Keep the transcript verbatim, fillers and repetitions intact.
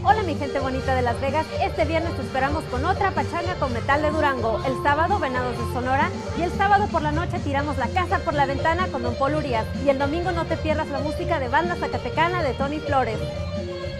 Hola mi gente bonita de Las Vegas, este viernes te esperamos con otra pachanga con metal de Durango, el sábado Venados de Sonora y el sábado por la noche tiramos la casa por la ventana con Don Polo Urias y el domingo no te pierdas la música de Banda Zacatecana de Tony Flores.